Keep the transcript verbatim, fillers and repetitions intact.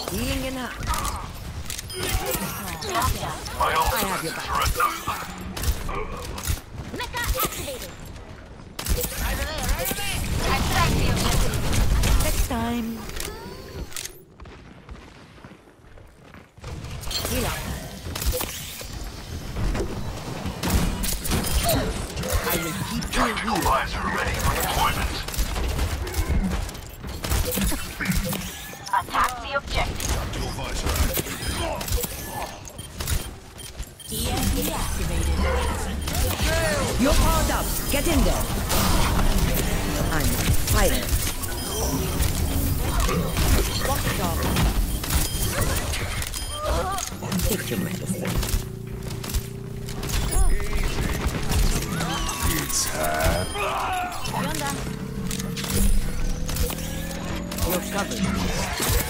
Healing enough. My ult I have your back. Mecha activated. Attack the objective. Next time. Heal up. I will keep you Tactical here. visor ready for deployment. Attack the objective. Tactical visor activated. E M P activated. You're powered up. Get in there. I'm fire. Walk it off. Take your medicine. It's hot. You're covered.